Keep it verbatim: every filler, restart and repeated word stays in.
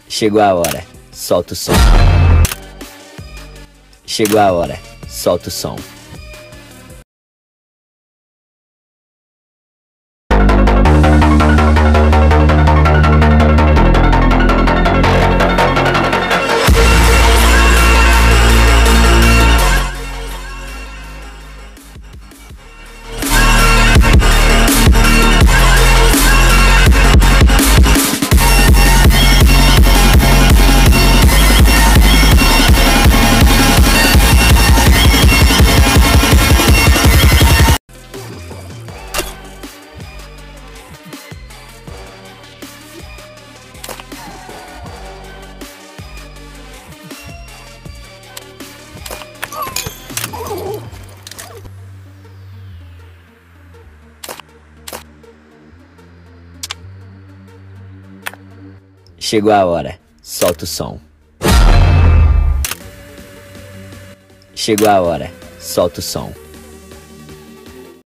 Chegou a hora, solta o som. Chegou a hora, solta o som. Chegou a hora, solta o som. Chegou a hora, solta o som.